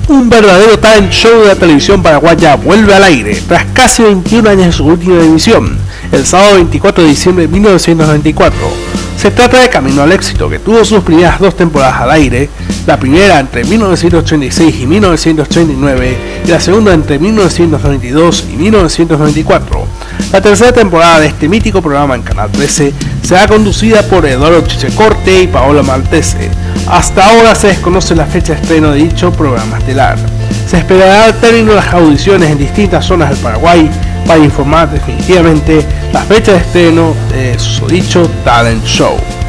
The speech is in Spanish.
Un verdadero talent show de la televisión paraguaya vuelve al aire tras casi 21 años de su última emisión, el sábado 24 de diciembre de 1994. Se trata de Camino al Éxito, que tuvo sus primeras 2 temporadas al aire, la primera entre 1986 y 1989 y la segunda entre 1992 y 1994. La tercera temporada de este mítico programa en Canal 13 será conducida por Eduardo Chichecorte y Paola Maltese. Hasta ahora se desconoce la fecha de estreno de dicho programa estelar. Se esperará al término de las audiciones en distintas zonas del Paraguay para informar definitivamente la fecha de estreno de dicho talent show.